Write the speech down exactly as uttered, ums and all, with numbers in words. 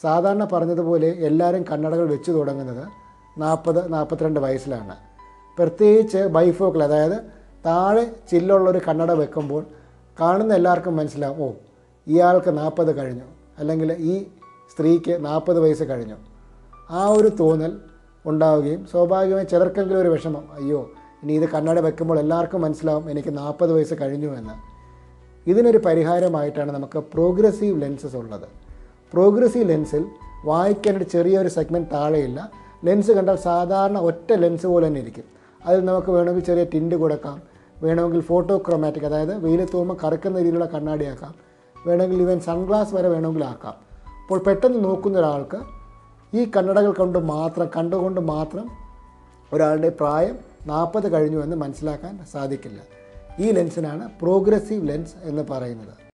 സാധാരണ പറഞ്ഞതുപോലെ എല്ലാവരും കണ്ണടകൾ വെച്ച് തുടങ്ങുന്നത് നാൽപ്പത് നാൽപ്പത്തിരണ്ട് വയസ്സിലാണ്. പ്രത്യേകിച്ച് ബൈഫോക്കൽ, അതായത് താഴെ ചില്ലുള്ളൊരു കണ്ണട വെക്കുമ്പോൾ കാണുന്ന എല്ലാവർക്കും മനസ്സിലാവും, ഓ ഇയാൾക്ക് നാൽപ്പത് കഴിഞ്ഞു, അല്ലെങ്കിൽ ഈ സ്ത്രീക്ക് നാൽപ്പത് വയസ്സ് കഴിഞ്ഞു. ആ ഒരു തോന്നൽ ഉണ്ടാവുകയും സ്വാഭാവികമായി ചിലർക്കെങ്കിലും ഒരു വിഷമം, അയ്യോ ഇനി ഇത് കണ്ണട വെക്കുമ്പോൾ എല്ലാവർക്കും മനസ്സിലാവും എനിക്ക് നാൽപ്പത് വയസ്സ് കഴിഞ്ഞു എന്ന്. ഇതിനൊരു പരിഹാരമായിട്ടാണ് നമുക്ക് പ്രോഗ്രസീവ് ലെൻസസ് ഉള്ളത്. പ്രോഗ്രസീവ് ലെൻസിൽ വായിക്കേണ്ട ചെറിയൊരു സെഗ്മെൻറ്റ് താഴെയില്ല. ലെൻസ് കണ്ടാൽ സാധാരണ ഒറ്റ ലെൻസ് പോലെ തന്നെ ഇരിക്കും. അതിൽ നമുക്ക് വേണമെങ്കിൽ ചെറിയ ടിൻറ്റ് കൊടുക്കാം, വേണമെങ്കിൽ ഫോട്ടോക്രോമാറ്റിക്, അതായത് വെയിലത്ത് പോകുമ്പോൾ കറക്കുന്ന രീതിയിലുള്ള കണ്ണാടിയാക്കാം, വേണമെങ്കിൽ ഈവൻ സൺഗ്ലാസ് വരെ വേണമെങ്കിൽ ആക്കാം. അപ്പോൾ പെട്ടെന്ന് നോക്കുന്ന ഒരാൾക്ക് ഈ കണ്ണടകൾ കൊണ്ട് മാത്രം കണ്ടുകൊണ്ട് മാത്രം ഒരാളുടെ പ്രായം നാൽപ്പത് കഴിഞ്ഞു എന്ന് മനസ്സിലാക്കാൻ സാധിക്കില്ല. ഈ ലെൻസിനാണ് പ്രോഗ്രസീവ് ലെൻസ് എന്ന് പറയുന്നത്.